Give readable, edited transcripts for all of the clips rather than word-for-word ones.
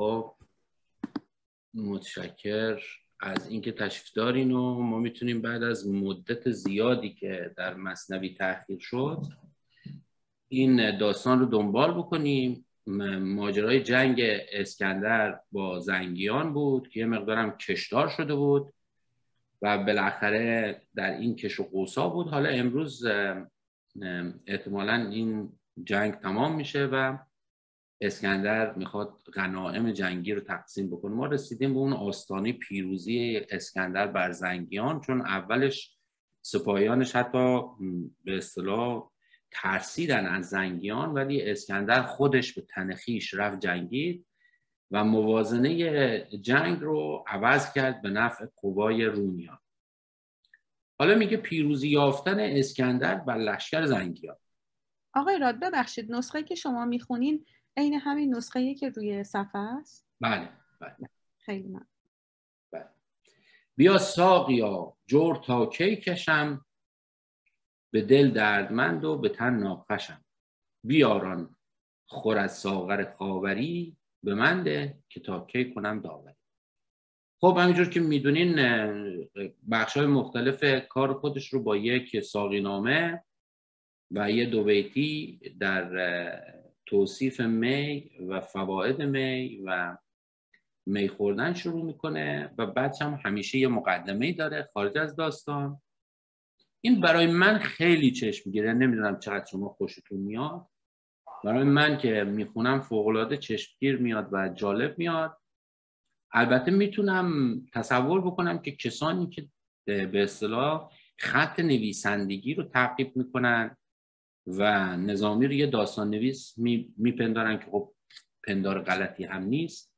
خب متشکر از اینکه تشریف دارین و ما میتونیم بعد از مدت زیادی که در مثنوی تأخیر شد این داستان رو دنبال بکنیم. ماجرای جنگ اسکندر با زنگیان بود که یه مقدارم کشدار شده بود و بالاخره در این کش و قوسا بود. حالا امروز احتمالاً این جنگ تمام میشه و اسکندر میخواد غنایم جنگی رو تقسیم بکنه. ما رسیدیم به اون آستانه پیروزی اسکندر بر زنگیان، چون اولش سپاهیانش حتی به اصطلاح ترسیدن از زنگیان، ولی اسکندر خودش به تن خویش رفت جنگید و موازنه جنگ رو عوض کرد به نفع قوای رومیان. حالا میگه پیروزی یافتن اسکندر بر لشکر زنگیان. آقای راد ببخشید، نسخه که شما میخونین عین همین نسخه‌ای که روی صفحه است؟ بله. خیلی ممنون. بله. بیا ساقیا جور تا کی کشم، به دل دردمند و به تن ناخوشم. بیاران خور از ساغر خاوری، به من ده که تا کی کنم داوری. خب همینجور که میدونین بخش‌های مختلف کار خودش رو با یک ساقینامه و یه دو بیتی در توصیف می و فواید می و می خوردن شروع میکنه و بعد هم همیشه یه مقدمه‌ای داره خارج از داستان. این برای من خیلی چشم میگیره، نمیدونم چقدر شما خوشتون میاد. برای من که میخونم فوق‌العاده چشمگیر میاد و جالب میاد. البته میتونم تصور بکنم که کسانی که به اصطلاح خط نویسندگی رو تعقیب میکنن و نظامی رو یه داستان نویس میپندارن که خب پندار غلطی هم نیست،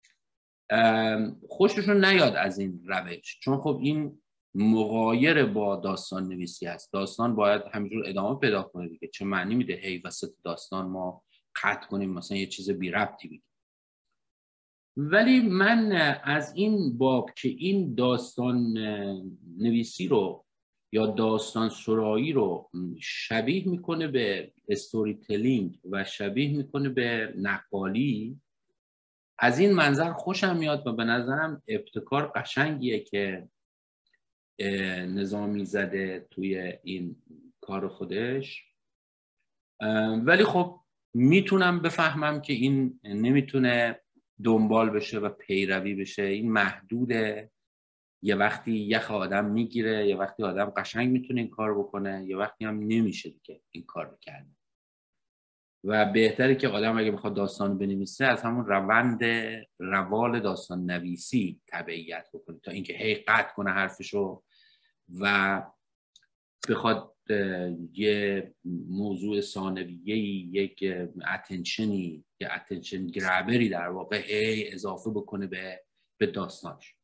خوششون نیاد از این روش، چون خب این مغایر با داستان نویسی هست. داستان باید همینجور ادامه پیدا کنه دیگه. چه معنی میده هی وسط داستان ما قطع کنیم مثلا یه چیز بی ربطی بگیم؟ ولی من از این باب که این داستان نویسی رو یا داستان سرایی رو شبیه میکنه به استوری تلینگ و شبیه میکنه به نقالی، از این منظر خوشم میاد و به نظرم ابتکار قشنگیه که نظامی زده توی این کار خودش. ولی خب میتونم بفهمم که این نمیتونه دنبال بشه و پیروی بشه. این محدوده، یه وقتی یخ آدم میگیره، یه وقتی آدم قشنگ میتونه این کار بکنه، یه وقتی هم نمیشه دیگه این کار بکنه. و بهتره که آدم اگه بخواد داستان بنویسه از همون روال داستان نویسی تبعیت بکنه تا اینکه هی قطع کنه حرفشو و بخواد یه موضوع ثانویه‌ای، یک اتنشنی، یه اتنشن گرابری در واقع هی اضافه بکنه به داستانش.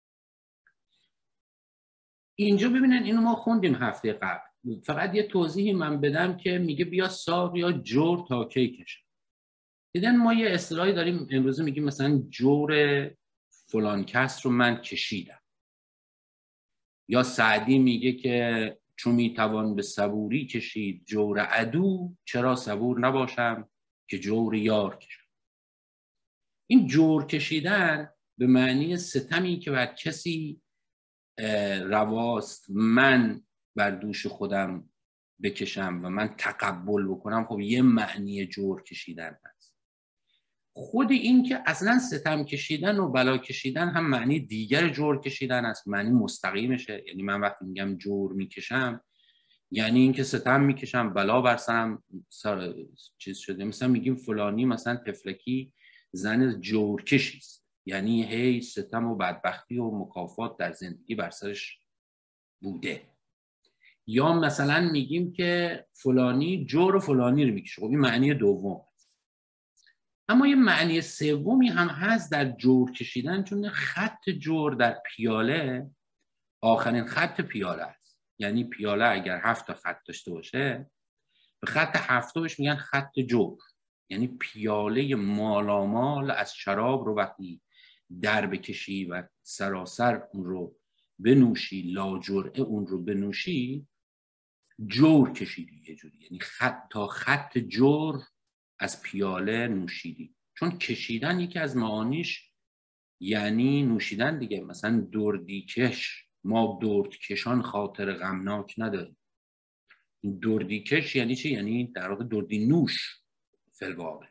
اینجا ببینن اینو ما خوندیم هفته قبل. فقط یه توضیحی من بدم که میگه بیا ساقیا جور تا کی کشم. دیدن ما یه اصطلاحی داریم امروزه میگیم مثلا جور فلان کس رو من کشیدم، یا سعدی میگه که چون میتوان به صبوری کشید جور عدو، چرا صبور نباشم که جور یار کشم. این جور کشیدن به معنی ستمی که بر کسی رواست من بر دوش خودم بکشم و من تقبل بکنم، خب یه معنی جور کشیدن هست. خود این که اصلا ستم کشیدن و بلا کشیدن هم معنی دیگر جور کشیدن است، معنی مستقیمشه. یعنی من وقتی میگم جور میکشم یعنی این که ستم میکشم، بلا بر سرم چیز شده. مثلا میگیم فلانی مثلا تفلکی زن جورکشی است، یعنی هی ستم و بدبختی و مکافات در زندگی بر سرش بوده. یا مثلا میگیم که فلانی جور فلانی رو میکشه، خب این معنی دوم. اما یه معنی سومی هم هست در جور کشیدن، چون خط جور در پیاله آخرین خط پیاله است. یعنی پیاله اگر 7 خط داشته باشه، به خط 7مش میگن خط جور. یعنی پیاله مالامال از شراب رو وقتی در بکشی و سراسر اون رو بنوشی، لاجرعه اون رو بنوشی، جور کشیدی یه جوری. یعنی تا خط جور از پیاله نوشیدی، چون کشیدن یکی از معانیش یعنی نوشیدن دیگه. مثلا دردیکش، ما دردکشان خاطر غمناک نداریم. دردیکش یعنی چی؟ یعنی در واقع دردی نوش فی‌الواقع.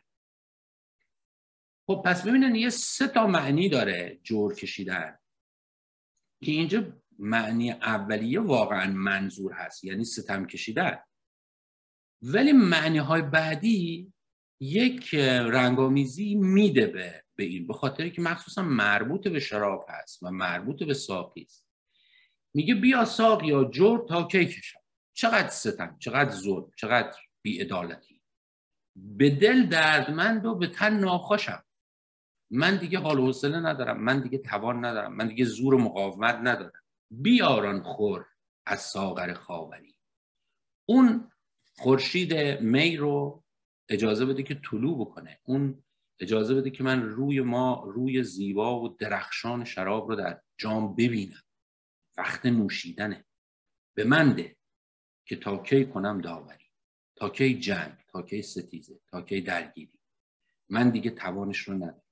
خب پس ببینن یه 3 تا معنی داره جور کشیدن که اینجا معنی اولیه واقعا منظور هست، یعنی ستم کشیدن، ولی معنی های بعدی یک رنگامیزی میده به این، به خاطری که مخصوصا مربوط به شراب هست و مربوط به ساقی است. میگه بیا ساقیا جور تا کی کشم، چقدر ستم، چقدر ظلم، چقدر بی‌عدالتی، به دل دردمند و به تن ناخوشم. من دیگه حال و حوصله ندارم، من دیگه توان ندارم، من دیگه زور و مقاومت ندارم. بیاران خور از ساغر خاوری. اون خورشید می رو اجازه بده که طلوع بکنه، اون اجازه بده که من روی زیبا و درخشان شراب رو در جام ببینم. وقت نوشیدنه، به من ده که تا کی کنم داوری، تا کی جنگ، تا کی ستیزه، تا کی درگیری. من دیگه توانش رو ندارم.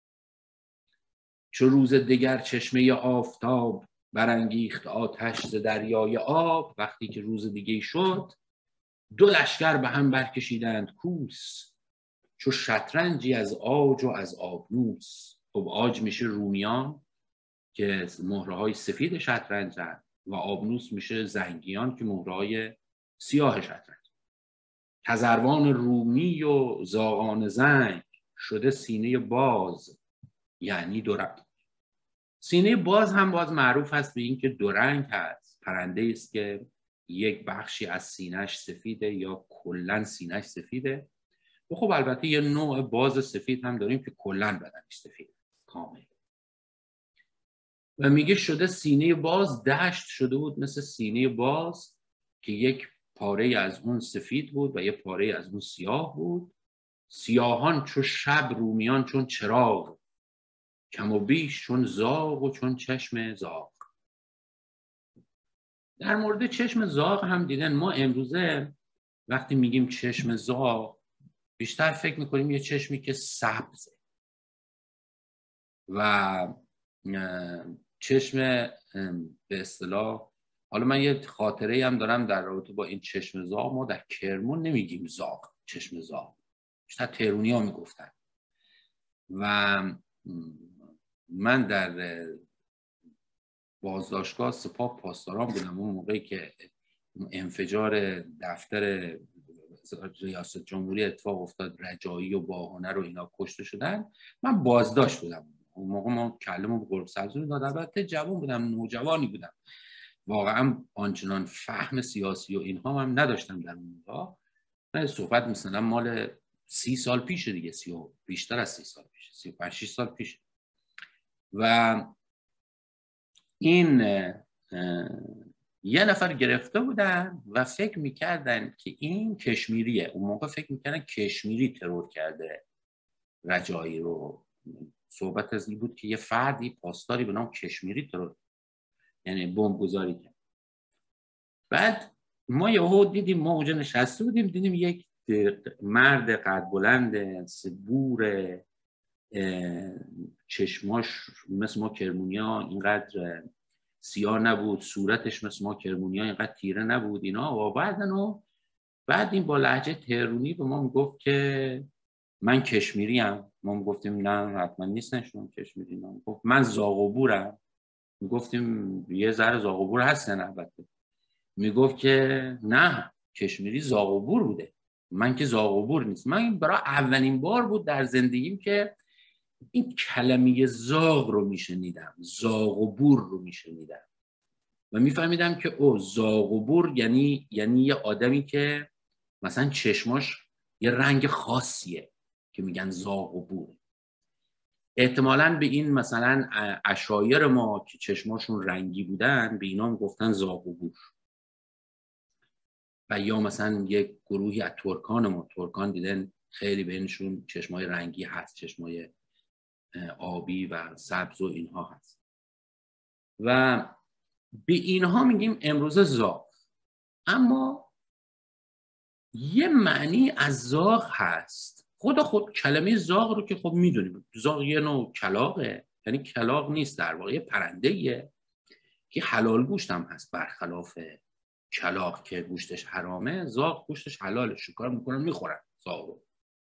چو روز دگر چشمه آفتاب برانگیخت آتش ز دریای آب. وقتی که روز دیگه شد 2 لشکر به هم برکشیدند کوس، چو شطرنجی از عاج و از آبنوس. خب عاج میشه رومیان که مهره‌های سفید شطرنج هست و آبنوس میشه زنگیان که مهره‌های سیاه شطرنج. تذروان رومی و زاغان زنگ شده سینه باز، یعنی 2 رنگ. سینه باز هم باز معروف هست به این که 2 رنگ هست. پرنده است که یک بخشی از سینه‌اش سفیده یا کلاً سینه‌اش سفیده. و خب البته یه نوع باز سفید هم داریم که کلاً بدنش سفیده کامل. و میگه شده سینه باز، دشت شده بود مثل سینه باز که یک پاره از اون سفید بود و یک پاره از اون سیاه بود. سیاهان چون شب، رومیان چون چراغ، کم و بیش چون زاغ و چون چشم زاغ. در مورد چشم زاغ هم دیدن، ما امروزه وقتی میگیم چشم زاغ بیشتر فکر میکنیم یه چشمی که سبزه و چشم به اصطلاح، حالا من یه خاطره هم دارم در رابطه با این چشم زاغ. ما در کرمان نمیگیم زاغ، چشم زاغ، بیشتر تهرونی ها میگفتن. و من در بازداشتگاه سپاه پاسداران بودم اون موقعی که انفجار دفتر ریاست جمهوری اتفاق افتاد، رجایی و باهنر رو اینا کشته شدن. من بازداشت بودم اون موقع، ما کلمو به قرب سبزی داد. البته جوان بودم، نوجوانی بودم، واقعا آنچنان فهم سیاسی و اینها هم نداشتم در اون موقع. من صحبت مثلا مال 30 سال پیشه دیگه، بیشتر از 30 سال پیشه، 35 سال پیشه. و این یه نفر گرفته بودن و فکر میکردن که این کشمیریه. اون موقع فکر میکردن کشمیری ترور کرده رجایی رو. صحبت از این بود که یه فردی پاسداری به نام کشمیری ترور، یعنی بمبگذاری کرد. بعد ما یهو دیدیم، ما اونجا نشسته بودیم، دیدیم یک مرد قد بلند صبور، چشماش مثل ما کرمونیا اینقدر سیاه نبود، صورتش مثل ما کرمونیا اینقدر تیره نبود اینا. و بعد این با لهجه تهرونی به ما میگفت که من کشمیری ام. ما میگفتیم نه حتما نیستن شما کشمیری. نه، میگفت من زاغوبورم. میگفتیم یه ذره زاغوبور هستن البته. میگفت که نه کشمیری زاغوبور بوده، من که زاغوبور نیست. من برای اولین بار بود در زندگیم که این کلمه زاغ رو میشنیدم، زاغوبور رو میشنیدم و میفهمیدم که او زاغوبور یعنی یه آدمی که مثلا چشماش یه رنگ خاصیه که میگن زاغوبور. احتمالاً به این مثلا عشایر ما که چشماشون رنگی بودن به اینا میگفتن زاغوبور. و یا مثلا یک گروهی از ترکان ما، ترکان دیدن خیلی بینشون چشمای رنگی هست، چشمای آبی و سبز و اینها هست. و به اینها میگیم امروز زاغ. اما یه معنی از زاغ هست خود کلمه زاغ رو که خب میدونیم، زاغ یه نوع کلاغه، یعنی کلاغ نیست در واقع، یه پرنده‌ایه که حلال گوشت هم هست، برخلاف کلاغ که گوشتش حرامه، زاغ گوشتش حلاله، شکار میکنن میخورن زاغ.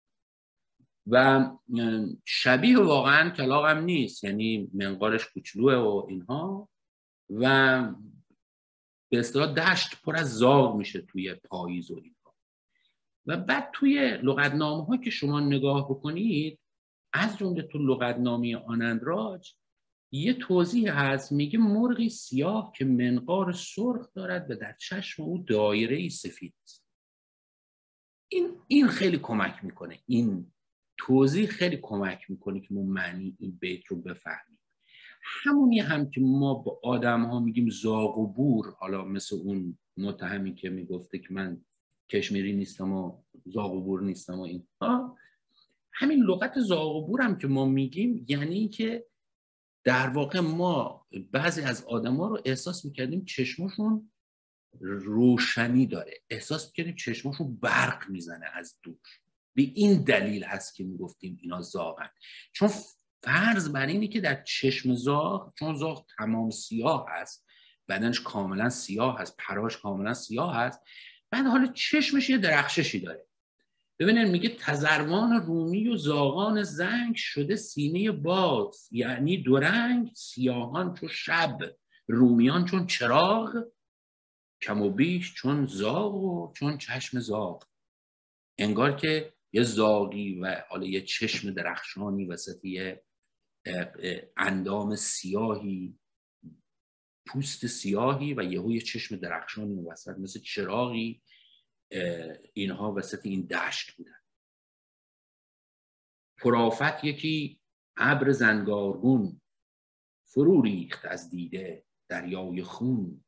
و شبیه واقعا کلاغ هم نیست، یعنی منقارش کوچلوه و اینها، و به اصطلاح دشت پر از زاغ میشه توی پاییز و اینها. و بعد توی لغتنامه ها که شما نگاه بکنید، از جمله تو لغتنامه آنندراج یه توضیح هست، میگه مرغی سیاه که منقار سرخ دارد و در چشم او دایره سفید. این خیلی کمک میکنه، این توضیح خیلی کمک میکنه که ما معنی این بیت رو بفهمیم. همونی هم که ما با آدم ها میگیم زاغ و بور، حالا مثل اون متهمی که میگفته که من کشمیری نیستم و زاغ و بور نیستم و این همین لغت زاغ و بور هم که ما میگیم، یعنی که در واقع ما بعضی از آدم ها رو احساس میکردیم چشمشون روشنی داره، احساس میکردیم چشمشون برق میزنه از دور. به این دلیل هست که میگفتیم اینا زاغن، چون فرض بر اینه که در چشم زاغ، چون زاغ تمام سیاه هست، بدنش کاملا سیاه هست، پراش کاملا سیاه هست، بعد حالا چشمش یه درخششی داره. ببینید میگه تزروان رومی و زاغان زنگ شده سینه باز، یعنی دو رنگ، سیاهان چون شب، رومیان چون چراغ، کم و بیش چون زاغ و چون چشم زاغ. انگار که یه زاغی و حالا یه چشم درخشانی وسط یه اندام سیاهی، پوست سیاهی و یه چشم درخشانی وسط مثل چراغی، اینها وسط این دشت بودن. پرافت یکی ابر زنگارگون، فرو ریخت از دیده دریای خون.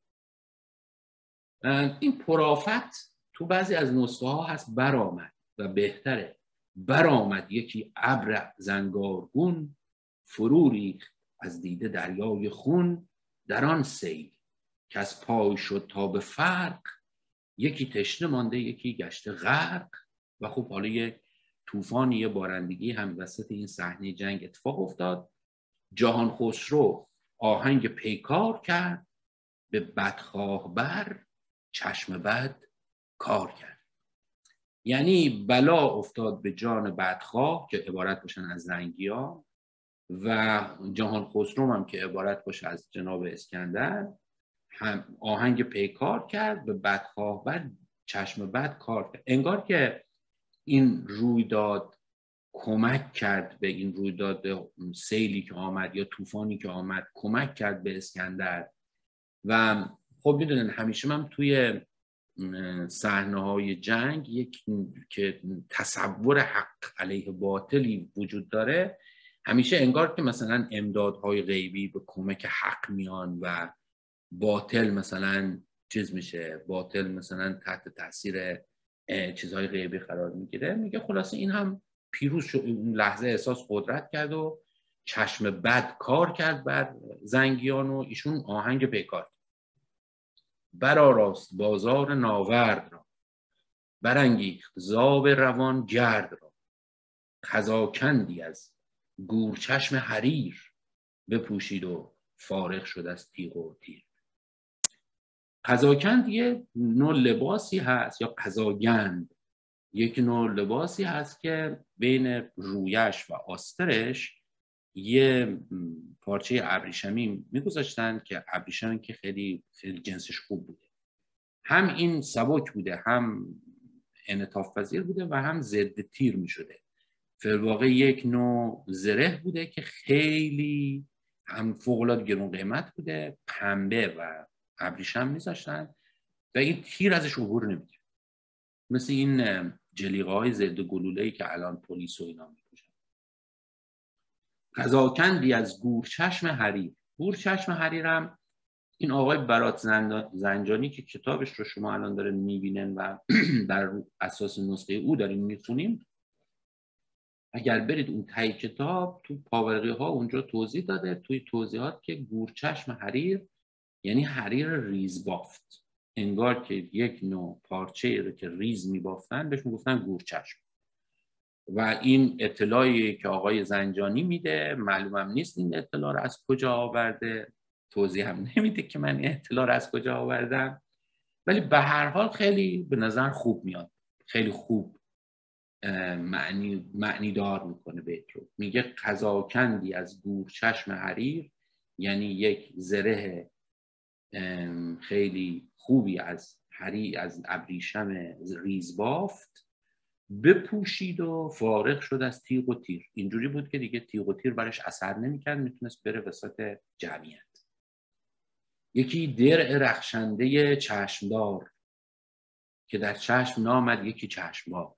این پرافت تو بعضی از نسخه ها هست برآمد، و بهتره برآمد یکی ابر زنگارگون، فرو ریخت از دیده دریای خون. در آن سیل که از پای شد تا به فرق، یکی تشنه مانده یکی گشته غرق. و خب حالا یه طوفان، یه بارندگی هم وسط این صحنه جنگ اتفاق افتاد. جهان خسرو آهنگ پیکار کرد، به بدخواه بر چشم بد کار کرد. یعنی بلا افتاد به جان بدخواه که عبارت باشن از زنگیا، و جهان خسرو هم که عبارت باشه از جناب اسکندر، هم آهنگ پیکار کرد، به بدخواه بر چشم بد کار کرد. انگار که این رویداد کمک کرد به این رویداد، سیلی که آمد یا طوفانی که آمد کمک کرد به اسکندر. و خب میدونن همیشه من توی صحنه‌های جنگ یک که تصور حق علیه باطلی وجود داره، همیشه انگار که مثلا امدادهای غیبی به کمک حق میان و باطل مثلا چیز میشه، باطل مثلا تحت تاثیر چیزهای غیبی قرار میگیره. میگه خلاصه این هم پیروز شد، اون لحظه احساس قدرت کرد و چشم بد کار کرد بر زنگیان و ایشون آهنگ پیکار. برآراست بازار ناورد را، برانگیخت زاب روان گرد را. خزاکندی از گورچشم حریر، بپوشید و فارغ شد از تیغ و تیر. قزاکند یه نوع لباسی هست، یا قزاگند یک نوع لباسی هست که بین رویش و آسترش یه پارچه ابریشمی میگذاشتن که ابریشمی که خیلی خیلی جنسش خوب بوده، هم این سبک بوده، هم انعطاف پذیر بوده و هم ضد تیر میشده. فی الواقع یک نوع زره بوده که خیلی هم فوق‌العاده گران قیمت بوده، پنبه و ابریشم میذاشتن و این تیر ازش عبور نمیکرد، مثل این جلیقه های ضد گلوله‌ای که الان پلیس و اینا میپوشن. قزاکندی از گورچشم حریر. گورچشم حریرم این آقای برات زنجانی که کتابش رو شما الان دارین میبینن و بر اساس نسخه او دارین میخونیم، اگر برید اون تای کتاب تو پاورقی ها اونجا توضیح داده، توی توضیحات، که گورچشم حریر یعنی حریر ریز بافت. انگار که یک نوع پارچه رو که ریز میبافتن بهش میگفتن گورچشم. و این اطلاعی که آقای زنجانی میده معلومم نیست این اطلاع رو از کجا آورده، توضیح هم نمیده که من این اطلاع رو از کجا آوردم، ولی به هر حال خیلی به نظر خوب میاد، خیلی خوب معنی دار میکنه بیت رو. میگه قزاکندی از گور چشم حریر، یعنی یک زره خیلی خوبی از ابریشم ریزبافت بپوشید و فارغ شد از تیغ و تیر. اینجوری بود که دیگه تیغ و تیر برش اثر نمیکرد، میتونست بره وسط جمعیت. یکی درع رخشنده چشمدار که در چشم نامد یکی چشموار.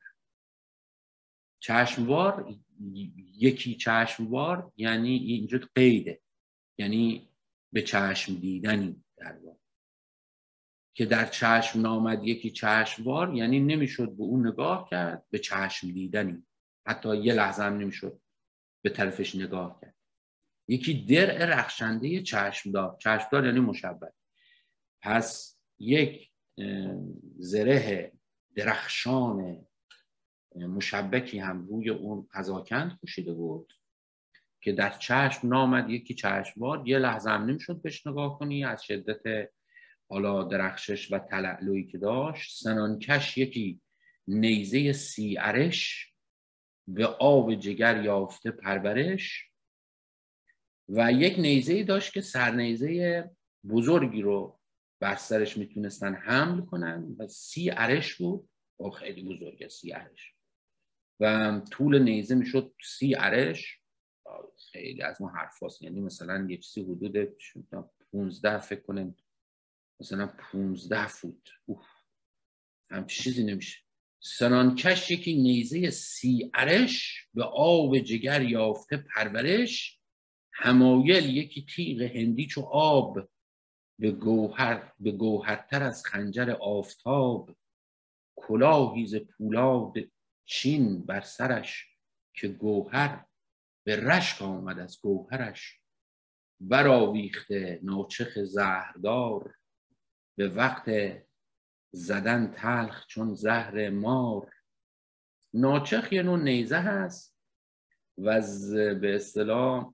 چشموار، یکی چشموار یعنی اینجا قیده، یعنی به چشم دیدنی در واقع. که در چشم نامد یکی چشموار یعنی نمیشد به اون نگاه کرد، به چشم دیدنی، حتی یه لحظه هم نمیشد به طرفش نگاه کرد. یکی درع رخشنده چشمدار، چشمدار یعنی مشبک. پس یک زره درخشان مشبکی هم روی اون قزاکند پوشیده بود که در چشم نامد یکی چشموار، یه لحظه هم نمیشد بهش نگاه کنی از شدت حالا درخشش و تلألؤی که داشت. سنانکش یکی نیزه سیعرش، به آب جگر یافته پرورش. و یک نیزه‌ای داشت که سرنیزه بزرگی رو بر سرش میتونستن حمل کنن و 30 ارش بود، خیلی بزرگه 30 ارش، و طول نیزه میشد 30 ارش. خیلی از ما حرف هست، یعنی مثلا یه چیزی حدود 15 فکر کنم، مثلا 15 فوت، هم چیزی نمیشه. سنانکش یکی نیزه 30 ارش، به آب جگر یافته پرورش. حمایل یکی تیغ هندی چو آب، به گوهرتر از خنجر آفتاب. کلاهی ز پولاد چین بر سرش، که گوهر به رشک آمد از گوهرش. برآویخته ناچخ زهردار، به وقت زدن تلخ چون زهر مار. ناچخ یه نوع نیزه هست و به اصطلاح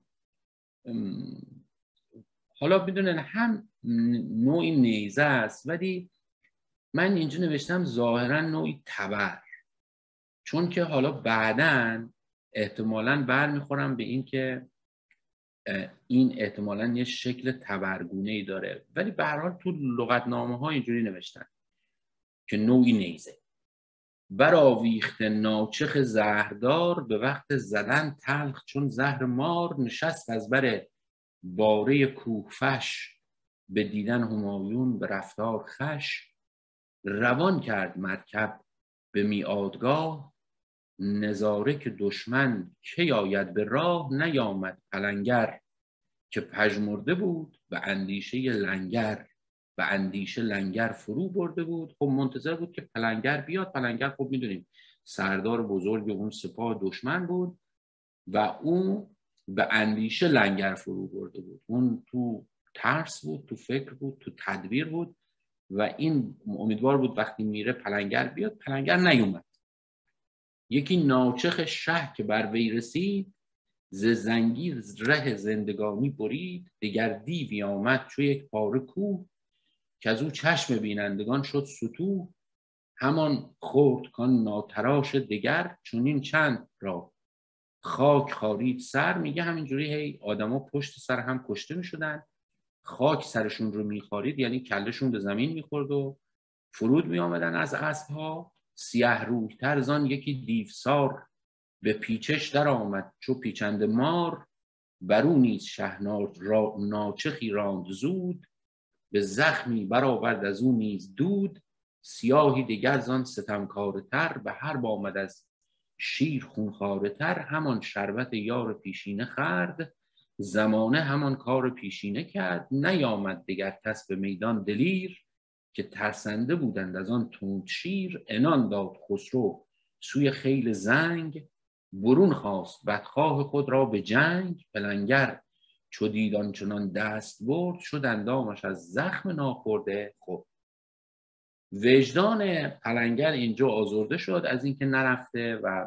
حالا بدونن هم نوعی نیزه است، ولی من اینجا نوشتم ظاهرا نوعی تبر، چون که حالا بعداً احتمالاً برمیخورم به این که این احتمالاً یه شکل تبرگونه‌ای داره، ولی به هر حال تو لغتنامه ها اینجوری نوشتن که نوعی نیزه. برآویخته ناچخ زهردار، به وقت زدن تلخ چون زهر مار. نشست از بر باره کوهفش، به دیدن همایون به رفتار خوش. روان کرد مرکب به میعادگاه، نظاره که دشمن کی آید به راه. نیامد پلنگر که پژمرده بود، به اندیشه لنگر. به اندیشه لنگر فرو برده بود. خب منتظر بود که پلنگر بیاد. پلنگر خب میدونیم سردار بزرگ اون سپاه دشمن بود و اون به اندیشه لنگر فرو برده بود. اون تو ترس بود، تو فکر بود، تو تدبیر بود و این امیدوار بود وقتی میره پلنگر بیاد. پلنگر نیومد. یکی ناچخ شه که بر وی رسید، ز زنگیر ره زندگانی برید. دگر دیوی آمد چو یک پاره کوه، که از او چشم بینندگان شد ستوه. همان خورد کان ناتراش دگر، چونین چند را خاک خارید سر. میگه همینجوری هی آدما پشت سر هم کشته میشدن، خاک سرشون رو میخارید، یعنی کلشون به زمین میخورد و فرود میآمدن از اسبها. سیه روی تر زان یکی دیوسار، به پیچش در آمد چو پیچند مار. برو نیز شهنار را ناچخی راند زود، به زخمی برآورد از او نیز دود. سیاهی دگر زان ستمکاره تر، به حرب آمد از شیر خونخواره تر. همان شربت یار پیشینه خورد، زمانه همان کار پیشینه کرد. نیامد دگر کس به میدان دلیر، که ترسنده بودند از آن تند شیر. عنان داد خسرو سوی خیل زنگ، برون خواست بدخواه خود را به جنگ. پلنگر چو دید آنچنان دست برد، شد اندامش از زخم ناخورده. خب وجدان پلنگر اینجا آزرده شد از اینکه نرفته و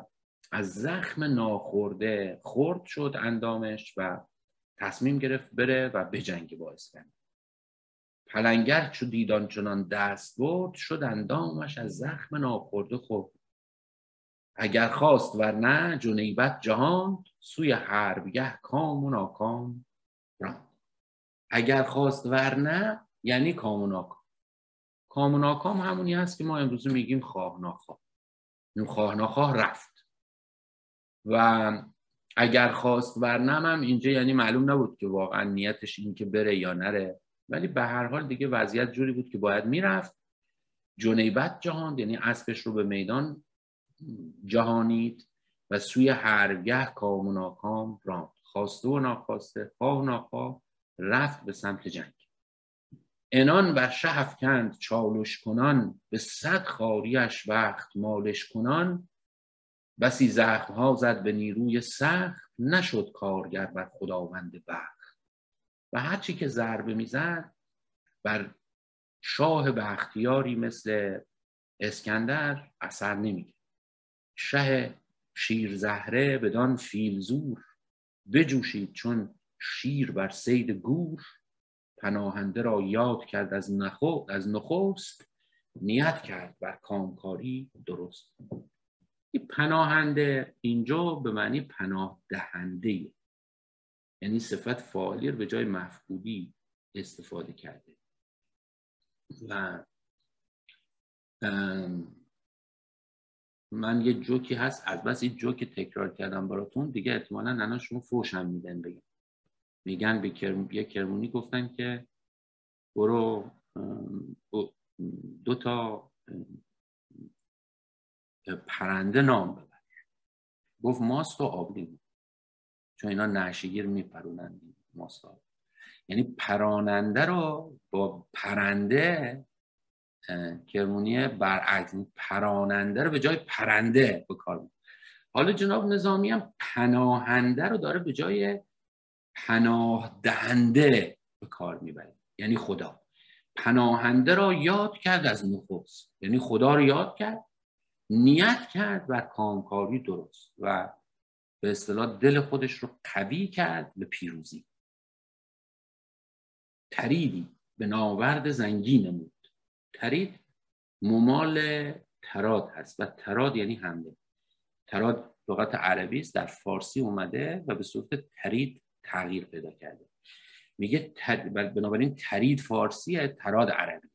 از زخم ناخورده خرد شد اندامش و تصمیم گرفت بره و بجنگه با اسکندر. پلنگر چو دید آنچنان دست برد، شد اندامش از زخم ناخورده خورد. اگر خواست ورنه جنیبت جهان، سوی حربگه کام و ناکام راند. اگر خواست ورنه یعنی کام و ناکام. کام و ناکام همونی هست که ما امروز میگیم خواه ناخواه. این خواه ناخواه رفت. و اگر خواست ورنه هم اینجا یعنی معلوم نبود که واقعا نیتش این که بره یا نره، ولی به هر حال دیگه وضعیت جوری بود که باید میرفت. جنیبت جهان یعنی اسبش رو به میدان جهانید و سوی حربگه کام و ناکام راند. خواسته و ناخواسته، خواه و ناخواه رفت به سمت جنگ. عنان بر شه افکند چالش کنان، به 100 خواریش وقت مالش کنان. بسی زخمها زد به نیروی سخت، نشد کارگر بر خداوند بخت. و هرچی که ضربه میزد بر شاه بختیاری مثل اسکندر اثر نمی‌کرد. شه شیر زهره بدان فیلزور، بجوشید چون شیر بر صید گور. پناهنده را یاد کرد از نخست، نیت کرد بر کامکاری درست. این پناهنده اینجا به معنی پناه دهنده، یعنی صفت فاعلی رو به جای مفعولی استفاده کرده. و من یه جوکی هست، از بس این جوک تکرار کردم براتون دیگه احتمالاً الان شما فوش هم میدن. بگم میگن به یه کرمونی گفتن که برو 2 تا پرنده نام ببر. گفت ماست و آبلیمو، چون اینا نعشگیر میپرونن ماست. یعنی پراننده رو با پرنده، کرمونی برعکس، پراننده رو به جای پرنده به کار می‌بره. حالا جناب نظامی هم پناهنده رو داره به جای پناه دهنده به کار میبره، یعنی خدا. پناهنده را یاد کرد از نخست، یعنی خدا رو یاد کرد، نیت کرد بر کامکاری درست و به اصطلاح دل خودش رو قوی کرد به پیروزی. تریدی به ناورد زنگی نمود. ترید ممال تراد هست و تراد یعنی حمله. تراد لغت عربی است، در فارسی اومده و به صورت ترید تغییر پیدا کرده. میگه بنابراین ترید فارسیه، تراد عربی.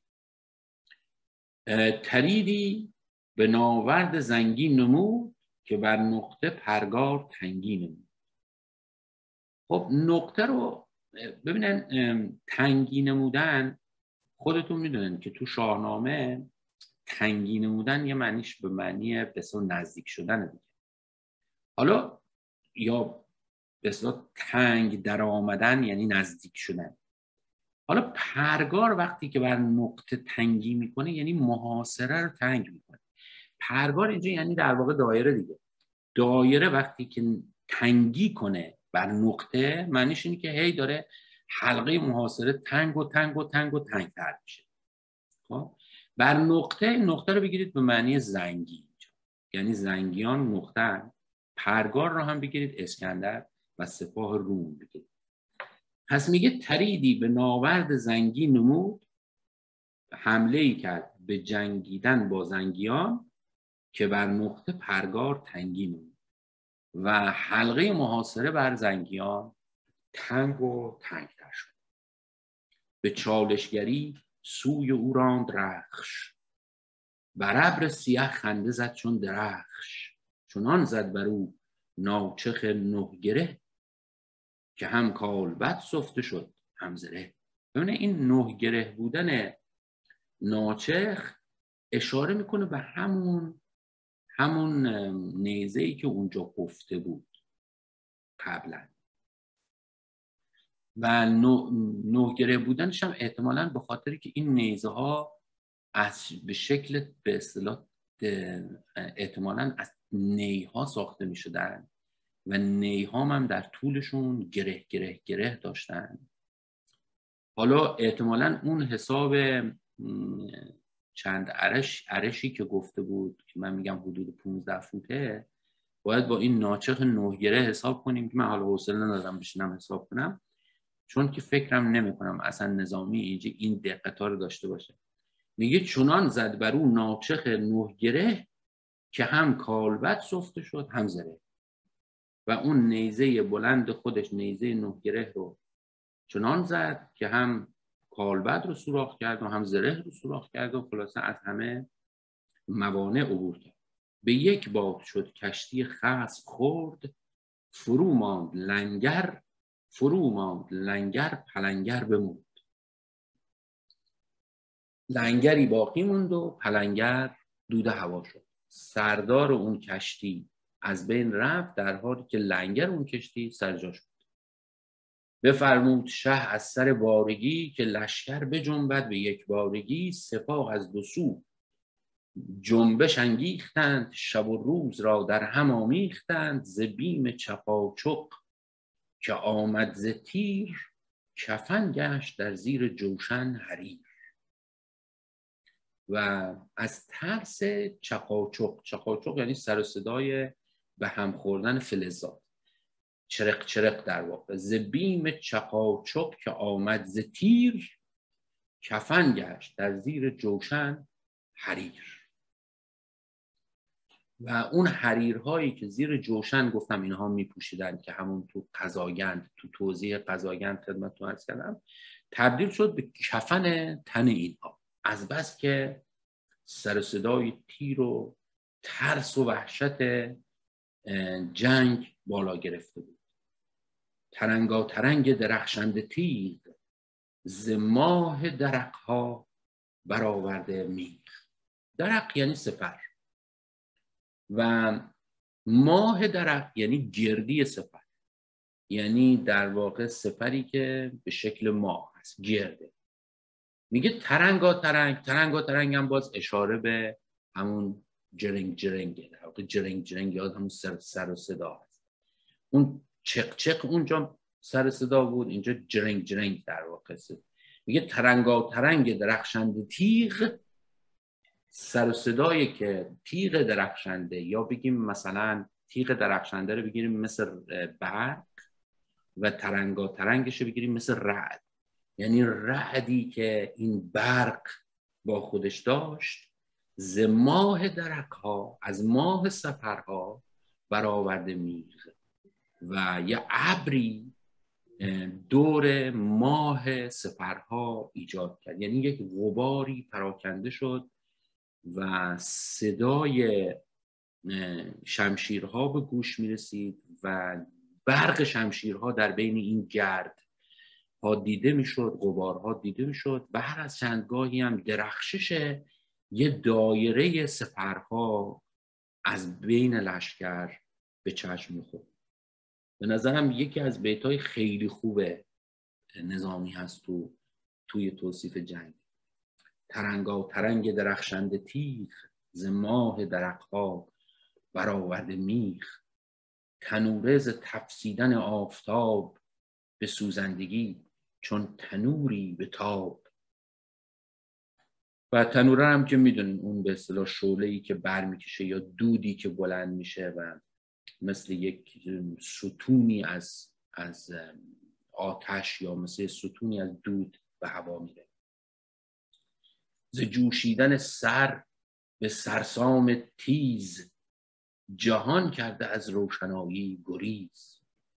تریدی به ناورد زنگی نمود، که بر نقطه پرگار تنگی نمود. خب نقطه رو ببینن، تنگی نمودن خودتون میدونن که تو شاهنامه تنگی نمودن یه معنیش به معنی بسیار نزدیک شدن دیگه. حالا یا بسیار تنگ در آمدن یعنی نزدیک شدن. حالا پرگار وقتی که بر نقطه تنگی میکنه یعنی محاصره رو تنگ میکنه. پرگار اینجا یعنی در واقع دایره دیگه. دایره وقتی که تنگی کنه بر نقطه، معنیش اینه که هی داره حلقه محاصره تنگ و تنگ و تنگ و تنگ تر میشه. خب بر نقطه رو بگیرید به معنی زنگی، یعنی زنگیان نقطه. پرگار رو هم بگیرید اسکندر و سپاه روم بگیرید. پس میگه تریدی به ناورد زنگی نمود، حمله ای کرد به جنگیدن با زنگیان، که بر نقطه پرگار تنگی نمود و حلقه محاصره بر زنگیان تنگ و تنگتر شد. به چالشگری سوی او راند رخش، بر ابر سیه خنده زد چون درخش. چنان زد بر او ناچخ 9 گره، که هم کالبد سفته شد هم زره. ببینه این 9 گره بودن ناچخ اشاره میکنه به همون نیزه‌ای که اونجا گفته بود قبلا. و 9 گره بودنش هم احتمالاً به خاطری که این نیزه ها به شکل به اصطلاح احتمالاً از نیها ساخته می شدن و نیها هم در طولشون گره داشتن. حالا احتمالاً اون حساب چند عرشی که گفته بود که من میگم حدود 15 فوته، باید با این ناچخ 9 گره حساب کنیم که من حالا حوصله ندارم بشینم حساب کنم، چون که فکرم نمی کنم اصلا نظامی اینجا این دقت‌ها رو داشته باشه. میگه چنان زد بر او ناچخ 9 گره که هم کالبد سفته شد هم زره. و اون نیزه بلند خودش، نیزه 9 گره رو چنان زد که هم کالبد رو سوراخ کرد و هم زره رو سوراخ کرد و خلاصه از همه موانع عبور کرد. به یک باد شد کشتی خصم خورد، فرو ماند لنگر پلنگر بموند. لنگری باقی موند و پلنگر دود هوا شد. سردار اون کشتی از بین رفت، در حالی که لنگر اون کشتی سر جاش بود. بفرمود شه از سر بارگی، که لشکر بجنبد به یک بارگی. سپاه از دو سو جنبش انگیختند، شب و روز را در هم آمیختند. ز بیم چپاچق که آمد ز تیر، کفن گشت در زیر جوشن حریر. و از ترس چقاچق یعنی سر و صدای به هم خوردن فلزات، چرق چرق در واقع. ز بیم چقاچق که آمد ز تیر، کفن گشت در زیر جوشن حریر. و اون حریرهایی که زیر جوشن گفتم اینها میپوشیدن، که همون تو قزاگند، تو توضیح قزاگند خدمتتون عرض کردم، تبدیل شد به کفن تن اینها، از بس که سر صدای تیر و ترس و وحشت جنگ بالا گرفته بود. ترنگا ترنگ درخشنده تیغ، ز ماه درقها برآورده میغ. درق یعنی سپر و ماه درق یعنی گردی سپر، یعنی در واقع سپری که به شکل ماه هست، گرده. میگه ترنگا ترنگ هم باز اشاره به همون جرنگ در واقع جرنگ یاد همون سر و صدا هست. اون چق اونجا سر صدا بود، اینجا جرنگ در واقع است. میگه ترنگا ترنگ درخشنده تیغ، سر و صدایی که تیغ درخشنده، یا بگیم مثلا تیغ درخشنده رو بگیریم مثل برق و ترنگا ترنگش رو بگیریم مثل رعد، یعنی رعدی که این برق با خودش داشت، ز ماه درکها، از ماه سپرها برآورده میغ. و یه ابری دور ماه سپرها ایجاد کرد، یعنی یک غباری پراکنده شد و صدای شمشیرها به گوش میرسید و برق شمشیرها در بین این گرد ها دیده میشد، غبارها دیده میشد و هر از چندگاهی هم درخشش یه دایره سپرها از بین لشکر به چشم میخورد. به نظرم یکی از بیت‌های خیلی خوب نظامی هست توی توصیف جنگ. ترنگا ترنگ درخشنده تیغ، ز ماه درقها برآورده میغ. تنوره ز تفسیدن آفتاب، به سوزندگی چون تنوری به تاب. و تنوره هم که میدونین اون به اصطلاح شعله‌ای که برمیکشه یا دودی که بلند میشه و مثل یک ستونی از آتش یا مثل ستونی از دود به هوا میره. ز جوشیدن سر به سرسام تیز، جهان کرده از روشنایی گریز.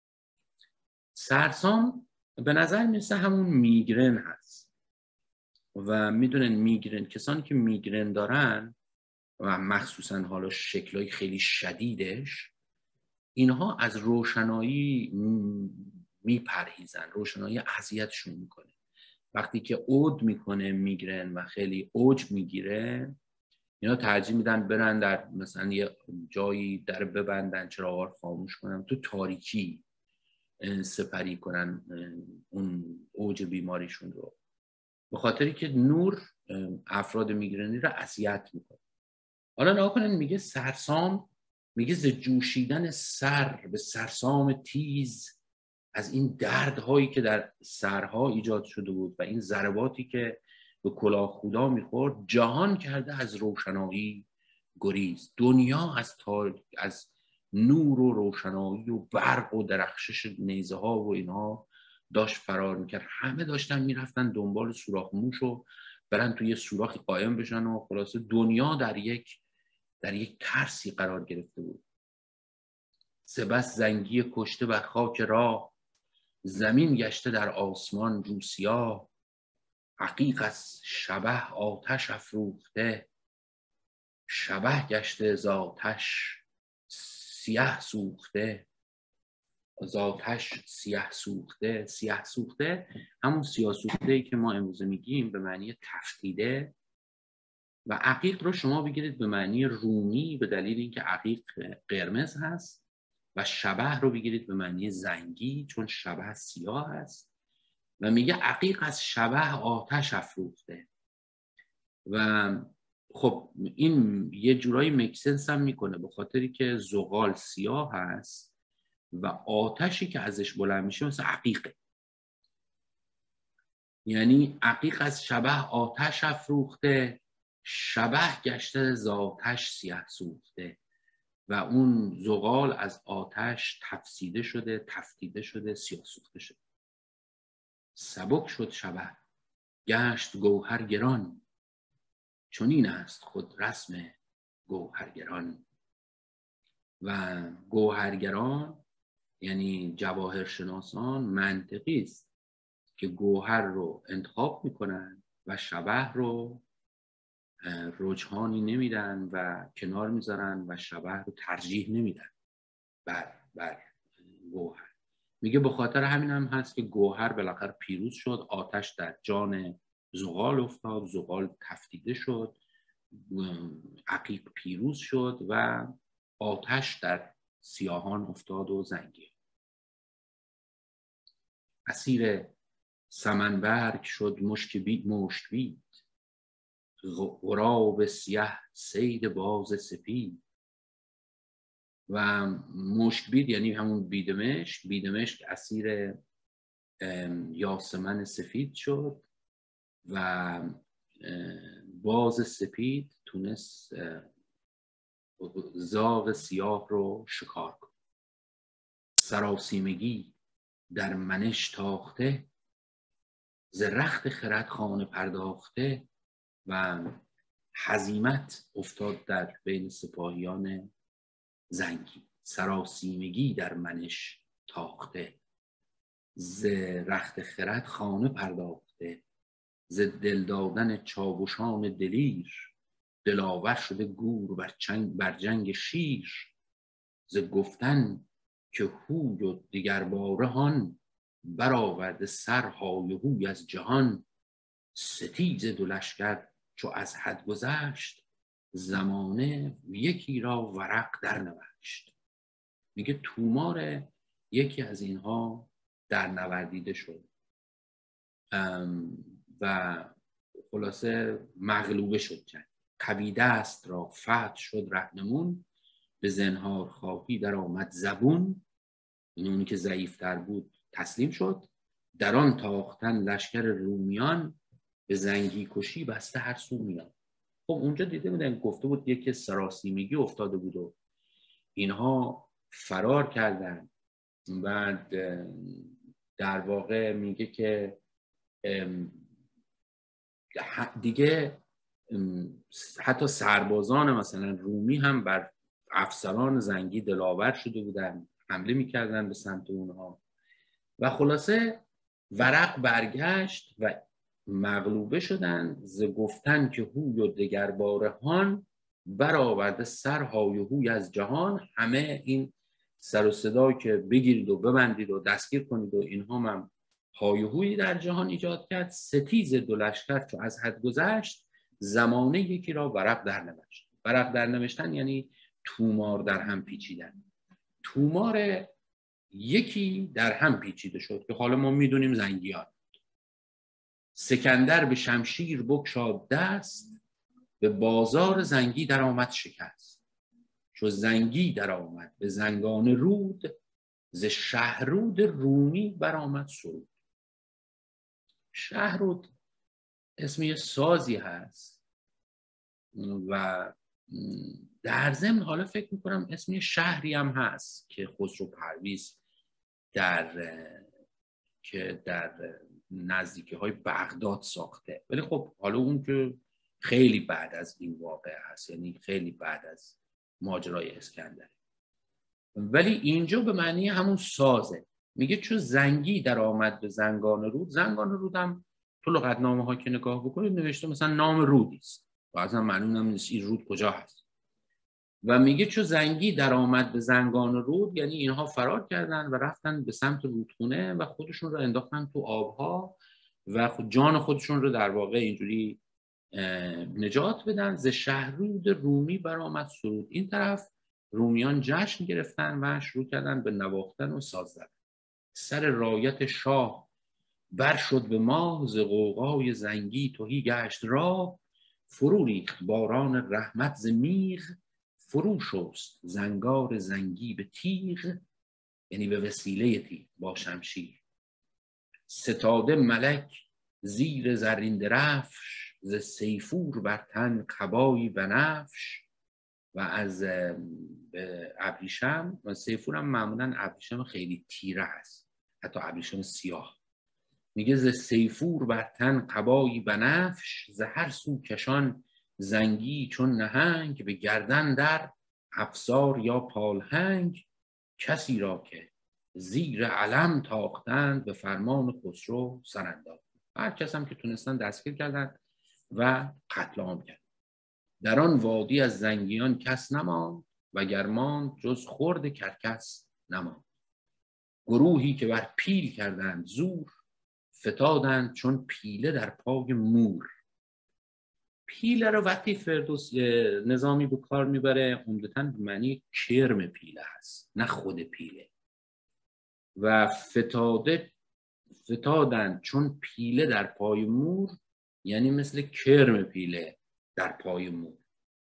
سرسام به نظر میرسه همون میگرن هست و میدونن میگرن، کسانی که میگرن دارن و مخصوصا حالا شکلای خیلی شدیدش، اینها از روشنایی میپرهیزن، روشنایی اذیتشون میکنه. وقتی که عود میکنه میگرن و خیلی اوج میگیره، اینا ترجیح میدن برن در مثلا یه جایی در ببندن، چراغا رو خاموش کنن، تو تاریکی سپری کنن اون اوج بیماریشون رو، به خاطری که نور افراد میگرنی رو اذیت میکنه. حالا نگاه کنن، میگه سرسام، میگه ز جوشیدن سر به سرسام تیز، از این دردهایی که در سرها ایجاد شده بود و این ضرباتی که به کلاه خدا میخورد، جهان کرده از روشنایی گریز. دنیا از نور و روشنایی و برق و درخشش نیزه ها و اینها داشت فرار میکرد. همه داشتن میرفتن دنبال سوراخ موش و برن توی سوراخی قایم بشن و خلاصه دنیا در یک ترسی قرار گرفته بود. سپس زنگی کشته بر خاک راه، زمین گشته در آسمان روسیا. عقیق از شبح آتش افروخته، شبح گشته ز آتش سیه سوخته. ز آتش سیه سوخته. سیه سوخته همون سیاه سوخته ای که ما امروزه میگیم به معنی تفتیده، و عقیق رو شما بگیرید به معنی رومی به دلیل اینکه عقیق قرمز هست، و شبح رو بگیرید به معنی زنگی چون شبح سیاه هست. و میگه عقیق از شبح آتش افروخته. و خب این یه جورایی مکسنس هم میکنه به خاطری که زغال سیاه هست و آتشی که ازش بلند میشه مثل عقیقه. یعنی عقیق از شبح آتش افروخته، شبح گشته ز آتش سیه سوخته. و اون زغال از آتش تفسیده شده، تفتیده شده، سیاه سوخته شده. سبک شد شبح گشت گوهر گران، چنین است خود رسم گوهرگران. و گوهرگران یعنی جواهرشناسان منطقی است که گوهر رو انتخاب میکنن و شبح رو رجحانی نمیدن و کنار میذارن و شبح رو ترجیح نمیدن بر گوهر. میگه به خاطر همین هم هست که گوهر بالاخره پیروز شد، آتش در جان زغال افتاد، زغال تفتیده شد، عقیق پیروز شد و آتش در سیاهان افتاد و زنگی. اسیر سمنبرگ شد مشت بید، غراب سیه صید باز سپید. و مشکبید یعنی همون بیدمشک. بیدمشک اسیر یاسمن سفید شد و باز سپید تونست زاغ سیاه رو شکار کنه. سراسیمگی در منش تاخته، ز رخت خرد خانه پرداخته. و هزیمت افتاد در بین سپاهیان زنگی. سراسیمگی در منش تاخته، ز رخت خرد خانه پرداخته. ز دل دادن چاوشان دلیر، دلاور شده گور بر جنگ شیر. ز گفتن که هوی و دگر باره هان، برآورده سر های و هوی از جهان. ستیز دو لشکر چو از حد گذشت، زمانه یکی را ورق در نوشت. میگه تومار یکی از اینها در نوردیده شد و خلاصه مغلوبه شد جنگ. قوی دست را فتح شد رهنمون، به زنهار خواهی در آمد زبون. این اونی که ضعیفتر بود تسلیم شد. در آن تاختن لشکر رومیان، به زنگی کشی بسته هر سو میان. خب اونجا دیده بودن گفته بود یکی سراسیمگی افتاده بود و اینها فرار کردن. بعد در واقع میگه که دیگه حتی سربازان مثلا رومی هم بر افسران زنگی دلاور شده بودن، حمله میکردن به سمت اونها و خلاصه ورق برگشت و مغلوبه شدن. ز گفتن که هوی و دگر باره هان، برآورده سرهای هوی از جهان. همه این سر و صدا که بگیرید و ببندید و دستگیر کنید و اینها هم های و هویی در جهان ایجاد کرد. ستیز دو لشکر چو از حد گذشت، زمانه یکی را ورق در نوشت. ورق در نوشتن یعنی تومار در هم پیچیدن. تومار یکی در هم پیچیده شد که حالا ما میدونیم زنگیان. سکندر به شمشیر بگشاد دست، به بازار زنگی در آمد شکست. چو زنگی در آمد به زنگان رود، ز شهرود رومی برآمد سرود. شهرود اسم یه سازی هست و در ضمن حالا فکر میکنم اسم یه شهری هم هست که خسرو پرویز در نزدیکی های بغداد ساخته، ولی خب حالا اون که خیلی بعد از این واقعه هست، یعنی خیلی بعد از ماجرای اسکندر. ولی اینجا به معنی همون سازه. میگه چون زنگی در آمد به زنگان رود. زنگان رود هم تو لغتنامه ها که نگاه بکنید نوشته مثلا نام رودی است و اصلا معلوم هم نیست این رود کجا هست. و میگه چون زنگی در آمد به زنگان رود، یعنی اینها فرار کردن و رفتن به سمت رودخونه و خودشون رو انداختن تو آبها و جان خودشون رو در واقع اینجوری نجات بدن. ز شهرود رومی برآمد سرود. این طرف رومیان جشن گرفتن و شروع کردن به نواختن و ساز زدن. سر رایت شاه بر شد به ماه، ز غوغای زنگی تهی گشت راه. فرو ریخت باران رحمت ز میغ، فرو شست زنگار زنگی به تیغ، یعنی به وسیله تیغ با شمشیر. ستاده ملک زیر زرین درفش، ز سیفور بر تن قبایی بنفش. و از ابریشم، و سیفور هم معمولا ابریشم خیلی تیره هست، حتی ابریشم سیاه. میگه ز سیفور بر تن قبایی بنفش، ز هر سو کشان زنگی چون نهنگ. به گردن در افسار یا پالهنگ، کسی را که زیر علم تاختند، به فرمان خسرو سرانداختند. هر کس هم که تونستن دستگیر کردند و قتل عام کردند. در آن وادی از زنگیان کس نماند، و گرمان جز خرد کرکس نماند. گروهی که بر پیل کردند زور، فتادند چون پیله در پای مور. پیله رو وقتی فردوس نظامی به کار میبره عمدتاً به معنی کرم پیله هست، نه خود پیله. و فتادند چون پیله در پای مور، یعنی مثل کرم پیله در پای مور.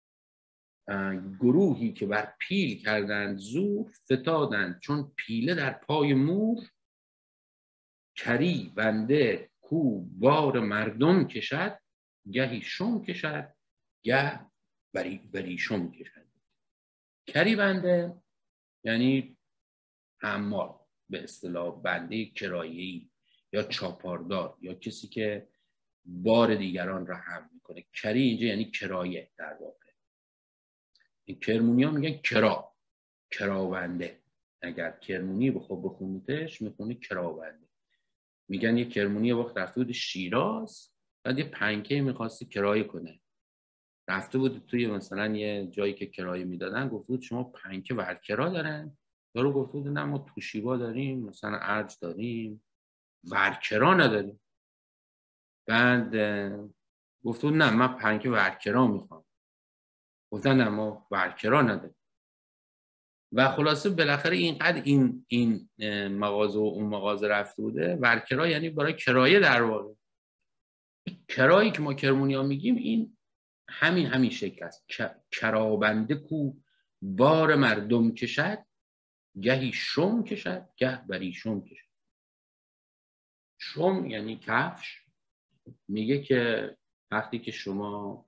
گروهی که بر پیل کردند زور، فتادند چون پیله در پای مور. کری بنده کو بار مردم کشد، گهی شم کشد گه بریشم کشد. کری بنده یعنی حمال، به اصطلاح بنده کرایه‌ای یا چاپاردار یا کسی که بار دیگران را حمل میکنه. کری اینجا یعنی کرایه در واقع. این کرمونی ها میگن کراونده. اگر کرمونی بخونیدش میخونی کراونده. میگن یه کرمونی یه وقت رفته بود شیراز، بعد یه پنکه میخواستی کرایه کنه، رفته بود توی مثلا یه جایی که کرایه میدادن، گفت بود شما پنکه ورکرا دارن؟ یارو گفت بود نه ما توشیبا داریم، مثلا ارج داریم، ورکرا نداریم. بعد گفت بود نه من پنکه ورکرا میخوام. گفتن نه ما ورکرا نداریم. و خلاصه بالاخره اینقدر این مغازه و اون مغازه رفته بوده. ورکرا یعنی برای کرایه در واقع. کرایی که ما کرمونیا میگیم این همین شکل است. کرابنده کو بار مردم کشد، گهی شم کشد گه بریشم کشد. شم یعنی کفش. میگه که وقتی که شما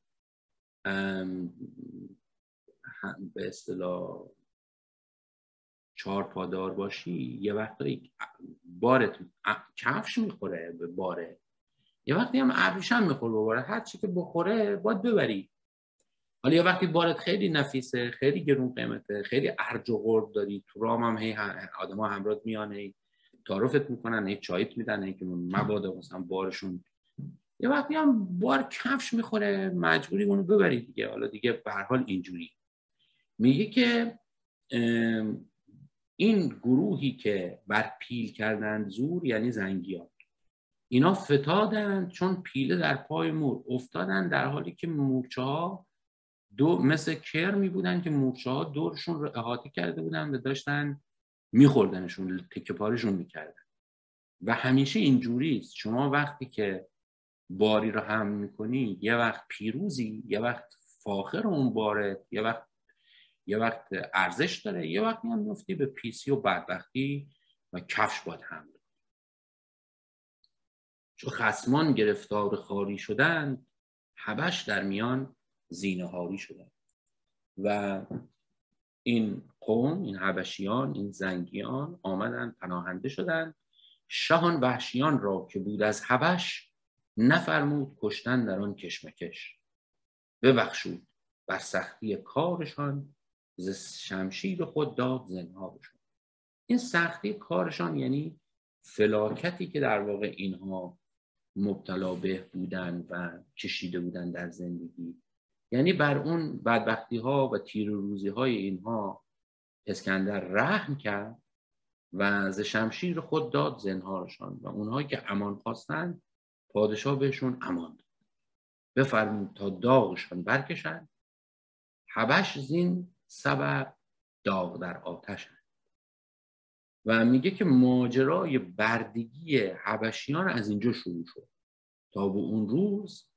به اصطلاح چارپادار باشی، یه وقتایی بارت کفش میخوره به باره، یه وقتی هم ابریشم میخوره به باره. هر چی که بخوره باید ببری. حالا یه وقتی بارت خیلی نفیسه، خیلی گرون قیمته، خیلی ارج و قرب داری، تو راه هم هی آدما همراهت میان، هی تعارفت میکنن، هی چایت میدن، هی که مبادا مثلا بارشون، یه وقتی هم بار کفش میخوره مجبوری اونو ببری دیگه. حالا دیگه به هر حال اینجوری. میگه که این گروهی که بر پیل کردند زور، یعنی زنگیان، اینا فتادند چون پیله در پای مور. افتادن در حالی که مورچه ها مثل کرمی بودن که مورچه ها دورشون رو احاطه کرده بودن و داشتن میخوردنشون، تکه پارشون میکردن. و همیشه اینجوری است. شما وقتی که باری رو حمل میکنی، یه وقت پیروزی، یه وقت فاخر اون باره، یه وقت ارزش داره، یه وقت هم میفتی به پیسی و بدبختی و کفش باید حمل. چون خصمان گرفتار خاری شدند، حبش در میان زینهاری شدند. و این قوم، این حبشیان، این زنگیان آمدن پناهنده شدن. شاهان وحشیان را که بود از حبش، نفرمود کشتن در آن کشمکش. ببخشود بر سختی کارشان، ز شمشیر خود داد زنهارشان. این سختی کارشان یعنی فلاکتی که در واقع اینها مبتلا به بودن و کشیده بودن در زندگی، یعنی بر اون بدبختی ها و تیر و روزی های اینها اسکندر رحم کرد و ز شمشیر خود داد زنهارشان و اونهایی که امان خواستن پادشاه بهشون امان داد. بفرمود تا داغشان برکشند، حبش زین سبب داغ در آتش. و میگه که ماجرای بردگی حبشیان از اینجا شروع شد. تا به اون روز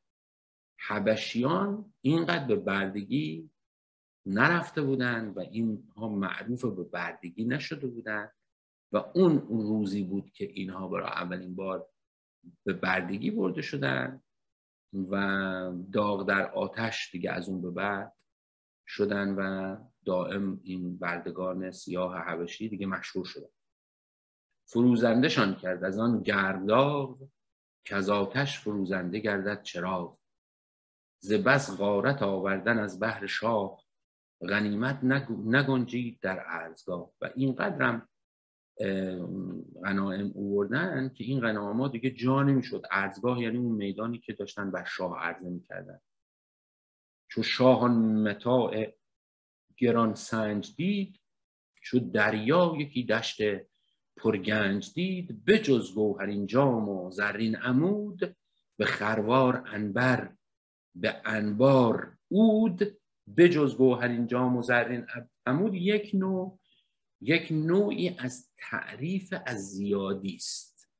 حبشیان اینقدر به بردگی نرفته بودن و اینها معروف به بردگی نشده بودن و اون روزی بود که اینها برای اولین بار به بردگی برده شدن و داغ در آتش دیگه از اون به بعد شدن و دائم این بردگان سیاه حبشی دیگه مشهور شدن. فروزندشان کرد از آن گرداغ، که از آتش فروزنده گردد چراغ. ز بس غارت آوردن از بهر شاه، غنیمت نگنجید در ارزگاه. و اینقدرم غنایم آوردن که این غنایم‌ها دیگه جا نمیشد. ارزگاه یعنی اون میدانی که داشتن بر شاه عرضه میکردن. چو شاهان متاع گران سنج دید، چو دریا یکی دشت پرگنج دید. بجز گوهرین جام و زرین عمود، به خروار عنبر به انبار عود. بجز گوهرین جام و زرین عمود یک نوعی از تعریف از زیادی است.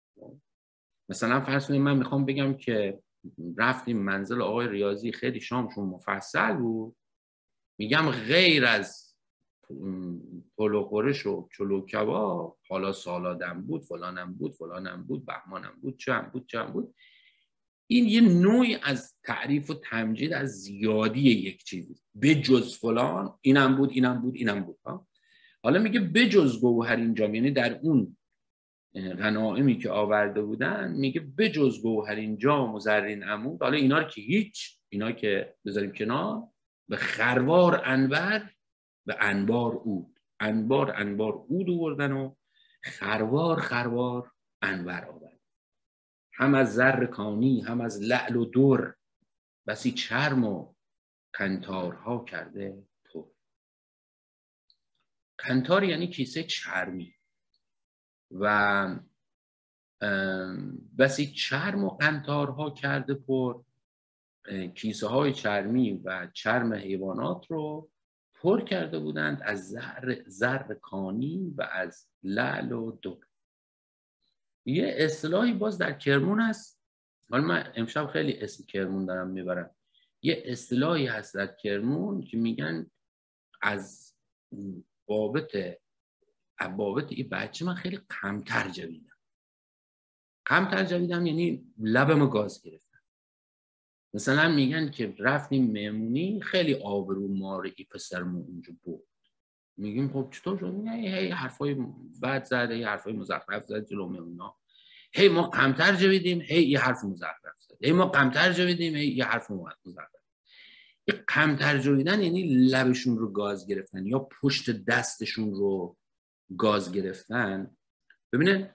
مثلا فرض کنید من میخوام بگم که رفتیم منزل آقای ریاضی، خیلی شامشون مفصل بود، میگم غیر از پلو خورش و چلو کباب حالا سالادم بود، فلانم بود، فلانم بود، بهمانم بود، چم بود. این یه نوعی از تعریف و تمجید از زیادی یک چیزی. به جز فلان اینم بود. حالا میگه به جز گوهرین جام، یعنی در اون غنایمی که آورده بودن میگه به جز گوهرین جام و زرین عمود. حالا اینا رو که هیچ، اینا که بذاریم کنار، به خروار عنبر به انبار عود. انبار عود آوردن و خروار عنبر آوردن. هم از زر کانی هم از لعل و در، بسی چرم و قنطارها کرده پر. قنطار یعنی کیسه چرمی و بسی چرم و قنطارها کرده پر. کیسه های چرمی و چرم حیوانات رو پر کرده بودند از زر کانی و از لعل و در. یه اصطلاحی باز در کرمون هست، حالا من امشب خیلی اسم کرمون دارم میبرم. یه اصطلاحی هست در کرمون که میگن از بابت این بچه من خیلی کمتر جویدم یعنی لبمو گاز گرفتم. مثلا میگن که رفتیم مهمونی، خیلی آبرو مارگی پسرمون اونجا بود. میگیم خب چطور شد؟ میگن هی حرفای بد زد، هی حرفای مزخرف زد جلو مهمونا. هی ما کمتر جویدیم، هی یه حرف مزخرف زد. هی ما کمتر جویدیم، هی یه حرف مزخرف. این کمتر جویدن یعنی لبشون رو گاز گرفتن یا پشت دستشون رو گاز گرفتن. ببینن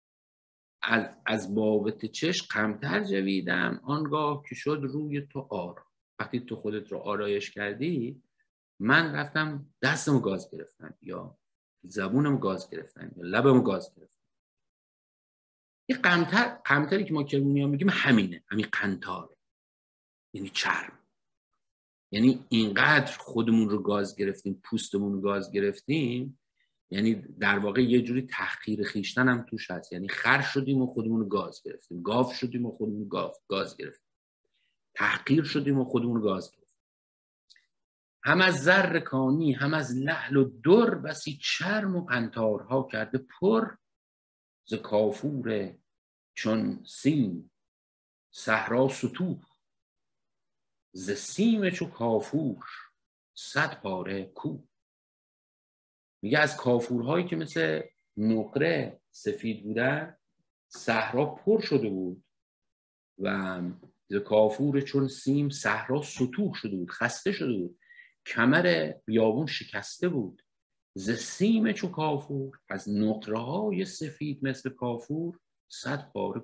از بابت چشم کمتر جویدم، آنگاه که شد روی تو آرا. وقتی تو خودت رو آرایش کردی، من رفتم دستمو گاز گرفتم یا زبونمو گاز گرفتم یا لبمو گاز گرفتم. این قمتری که ما کرمونی‌ها میگیم همین قنطاره، یعنی چرم. یعنی اینقدر خودمون رو گاز گرفتیم، پوستمون رو گاز گرفتیم، یعنی در واقع یه جوری تحقیر خویشتن هم توش هست. یعنی خر شدیم و خودمون رو گاز گرفتیم، گاو شدیم و خودمون گاز گرفتیم، تحقیر شدیم و خودمون رو گاز گرفتیم. هم از زر کانی هم از لعل و در، بسی چرم و قنطارها کرده پر. ز کافور چون سیم صحرا ستوه، ز سیم چو کافور صد پاره کوه. میگه از کافورهایی که مثل نقره سفید بودن صحرا پر شده بود و ز کافور چون سیم صحرا ستوه شده بود، خسته شده بود، کمر بیابون شکسته بود. ز سیم چو کافور، از نقره های سفید مثل کافور، صد پاره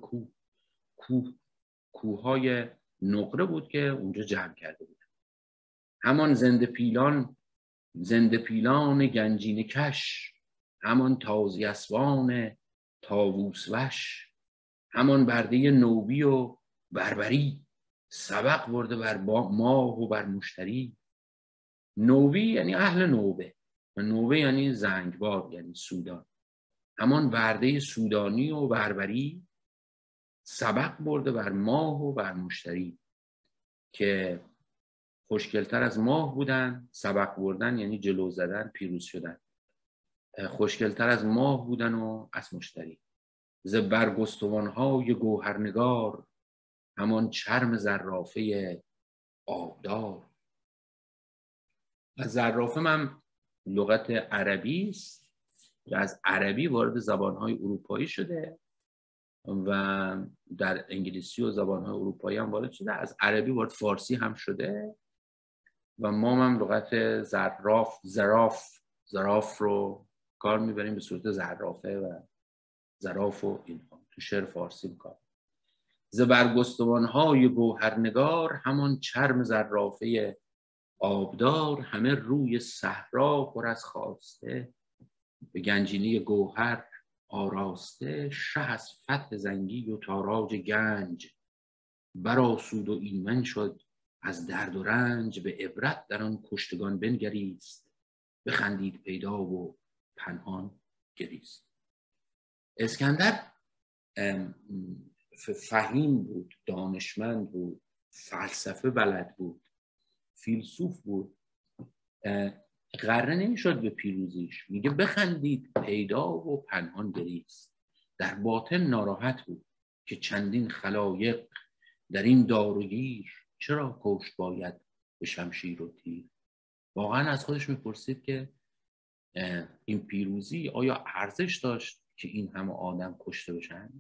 کوههای نقره بود که اونجا جمع کرده بود. همان زنده پیلان گنجینه کش، همان تازی اسوان طاووس وش، همان برده نوبی و بربری، سبق برده بر ماه و بر مشتری. نوبی یعنی اهل نوبه و نوبه یعنی زنگبار، یعنی سودان. همان برده سودانی و بربری، سبق برده بر ماه و بر مشتری، که خوشگلتر از ماه بودن. سبق بردن یعنی جلو زدن، پیروز شدن. خوشگلتر از ماه بودن و از مشتری. ز برگستوان‌های گوهرنگار، همان چرم زرافه آبدار. و زرافه هم لغت عربی است که از عربی وارد زبان‌های اروپایی شده و در انگلیسی و زبان‌های اروپایی هم وارد شده، از عربی وارد فارسی هم شده و ما هم لغت زراف رو کار میبریم به صورت زرافه و زراف و اینها تو شعر فارسی میکنم. ز برگستوان‌های گوهرنگار، همان چرم زرافه آبدار، همه روی صحرا پر از خواسته، به گنجینه گوهر آراسته. شه از فتح زنگی و تاراج گنج، برآسود و ایمن شد از درد و رنج. به عبرت در آن کشتگان بنگریست، بخندید پیدا و پنهان گریست. اسکندر فهیم بود، دانشمند بود، فلسفه بلد بود، فیلسوف بود. غره نمیشد به پیروزیش. میگه بخندید پیدا و پنهان گریست. در باطن ناراحت بود که چندین خلایق در این دار و گیر، چرا کشت باید به شمشیر و تیر. واقعا از خودش میپرسید که این پیروزی آیا ارزش داشت که این همه آدم کشته بشن؟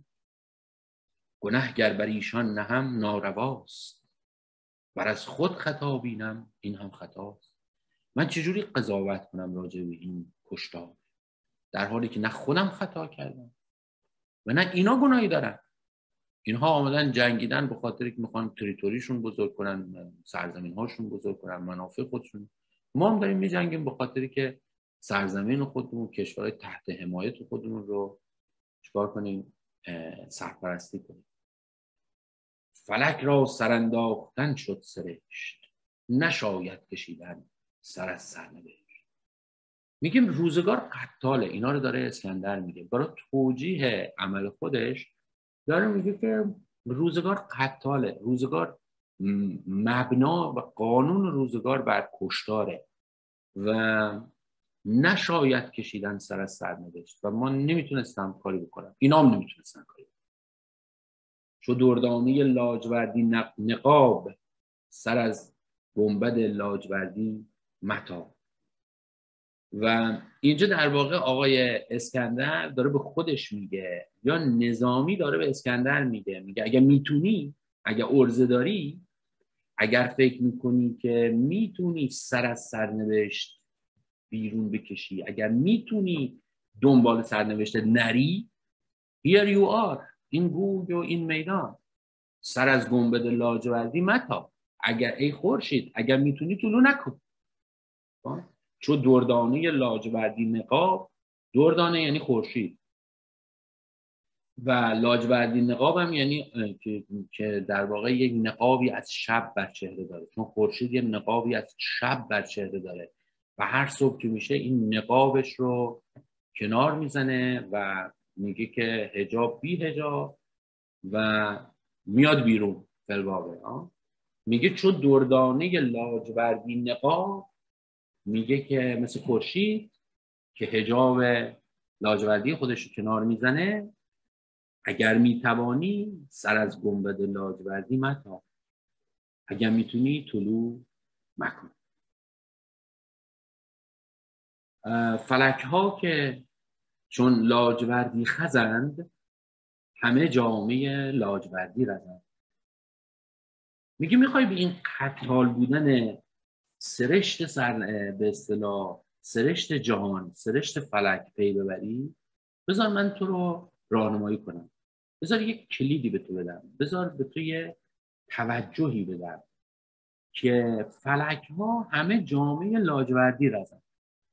گنه گر بر ایشان نهم نارواست، بر از خود خطا بینم این هم خطاست. من چجوری قضاوت کنم راجع به این کشتار، در حالی که نه خودم خطا کردم و نه اینا گناهی دارن. اینها آمدن جنگیدن به خاطر که میخوان تریتوریشون بزرگ کنن، سرزمین هاشون بزرگ کنن، منافع خودشون. ما هم داریم میجنگیم به خاطری که سرزمین خودمون، کشورهای تحت حمایت خودمون رو چیکار کنیم؟ سرپرستی کنیم. فلک را سرانداختن شد سرشت، نشاید کشیدن سر از سرنوشت. میگیم روزگار قتاله. اینا رو داره اسکندر میگه برای توجیه عمل خودش. داره میگه که روزگار قتاله، روزگار مبنا و قانون روزگار بر کشتاره و نشاید کشیدن سر از سرنوشت و ما نمیتونستم کاری بکنم، اینا هم نمیتونستن کاری بکنم. چو دردانه لاجوردی نقاب، سر از گنبد لاجوردی متاب. و اینجا در واقع آقای اسکندر داره به خودش میگه، یا نظامی داره به اسکندر میگه اگه میتونی، اگه عرضه داری، اگر فکر میکنی که میتونی سر از سرنوشت بیرون بکشی، اگر میتونی دنبال سرنوشت نری، here you are، این گوی و این میدان، سر از گنبد لاجوردی متاب. اگر ای خورشید اگر میتونی طلوع نکن. چو دردانه لاجوردی نقاب، دردانه یعنی خورشید و لاجوردی نقاب هم یعنی که در واقع یک نقابی از شب بر چهره داره، چون خورشید یک نقابی از شب بر چهره داره و هر صبح که میشه این نقابش رو کنار میزنه و میگه که حجاب بی حجاب و میاد بیرون فلواقع. میگه چون دردانه لاجوردی نقاب، میگه که مثل خورشید که حجاب لاجوردی خودش رو کنار میزنه، اگر میتوانی سر از گنبد لاجوردی متاب، اگر میتونی طلوع مکن. فلک ها که چون لاجوردی خزند، همه جامعه لاجوردی رزند. میگه میخوای به این قتال بودن سرشت به اصطلاح سرشت جهان، سرشت فلک پی ببری، بذار من تو رو راهنمایی کنم، بذار یک کلیدی به تو بدم، بذار به تو یه توجهی بدم که فلک ها همه جامعه لاجوردی رزند.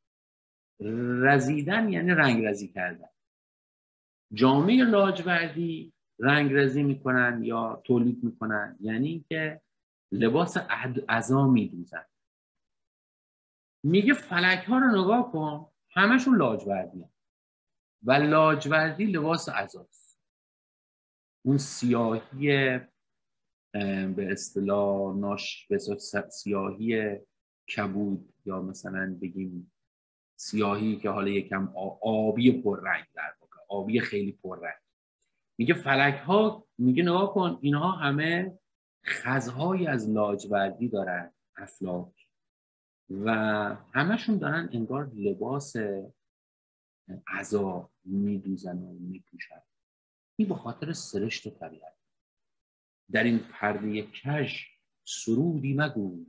رزیدن یعنی رنگ رزی کردن. جامعه لاجوردی رنگ رزی میکنن یا تولید میکنن، یعنی اینکه لباس عزا میدوزن. میگه فلک ها رو نگاه کن، همشون لاجوردی هست و لاجوردی لباس عزاست. اون سیاهی به اصطلاح سیاهی کبود، یا مثلا بگیم سیاهی که حالا یکم آبی پررنگ، در واقع آبی خیلی پررنگ. میگه فلک ها، میگه نگاه کن اینها همه خزهایی از لاجوردی دارن، افلاک، و همشون دارن انگار لباس عزا میدوزن و میپوشن. این به خاطر سرشت طبیعت. در این پرده کژ سرودی مگوی،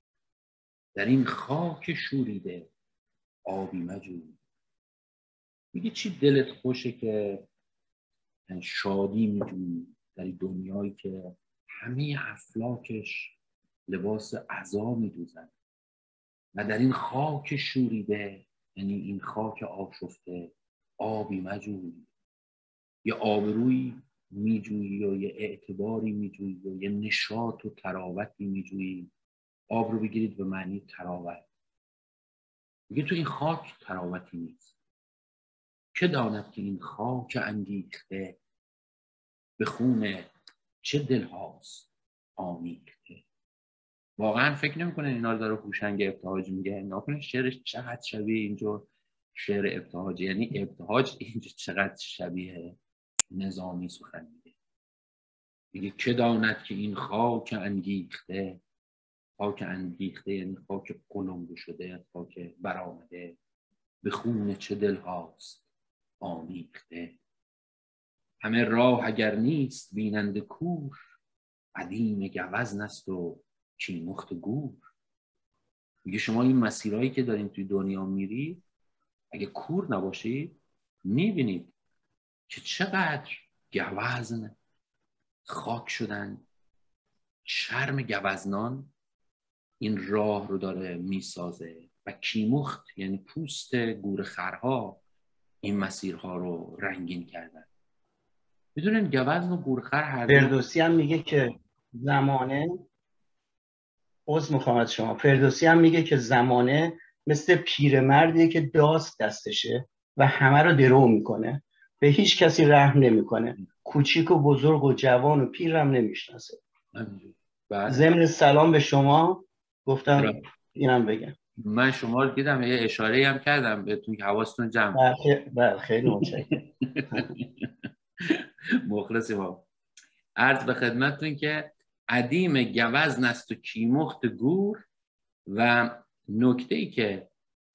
در این خاک شوریده آبی مجوی. میگه چی دلت خوشه که شادی میجویی در این دنیایی که همه افلاکش لباس عزا میدوزن، و در این خاک شوریده، یعنی این خاک آشفته، آبی مجوی. یه آبرویی میجویی یا یه اعتباری میجویی یا یه نشاط و تراوتی میجویی. آب رو بگیرید به معنی تراوت. میگه تو این خاک تراوتی نیست. که داند که این خاک انگیخته، به خون چه دل هاست آمیخته. واقعا فکر نمی‌کنه اینا رو داره هوشنگ ابتهاج میگه. ناکنه شعرش چقدر شبیه اینجور شعر ابتهاج، یعنی ابتهاج اینجا چقدر شبیه نظامی سخن میگه. میگه که داند که این خاک انگیخته، خاک انگیخته یعنی خاک قلمبو شده، خاک برآمده، به خون چه دل هاست آمیخته. همه راه اگر نیست بیننده کور، عدیم گوزن است و کیمخت گور. میگه شما این مسیرهایی که دارین توی دنیا میری، اگه کور نباشید میبینید که چقدر گوزن خاک شدن. شرم گوزنان این راه رو داره میسازه و کیمخت یعنی پوست گورخرها این مسیرها رو رنگین کردن. میدونین گوزن و گورخر هر دو فردوسی هم میگه که زمانه، عذر میخوام از شما، فردوسی هم میگه که زمانه مثل پیرمردیه که داس دستشه و همه رو درو میکنه، به هیچ کسی رحم نمیکنه، کوچیک و بزرگ و جوان و پیر هم نمیشناسه. ضمن سلام به شما گفتم اینم بگم. من شما رو دیدم، یه اشاره هم کردم بهتون که حواستون جمع. بله خیلی متشکرم. مخلصی با عرض به خدمتتون که عدیم گوزن است و کیمخت گور. و نکته ای که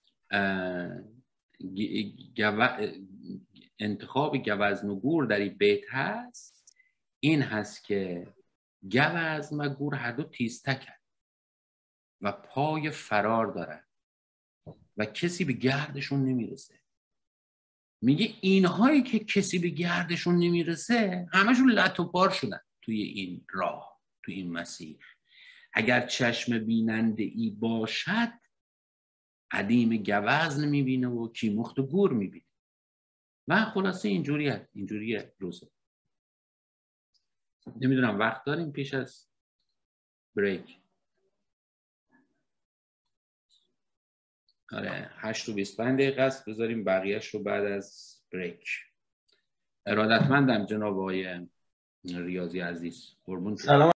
انتخاب گوزن و گور در این بیت هست این هست که گوزن و گور هر دو تیزتکن و پای فرار دارن و کسی به گردشون نمیرسه. میگه اینهایی که کسی به گردشون نمیرسه همشون لط و پار شدن توی این راه، توی این مسیر. اگر چشم بیننده ای باشد، عدیم گوزن میبینه و کیمخت و گور میبینه. و خلاصه اینجوریه روزه. نمیدونم وقت داریم پیش از بریک؟ آره 8:25 دقیقه است. بذاریم بقیهش رو بعد از بریک. ارادتمندم جناب آقای ریاضی عزیز. قربون. سلام.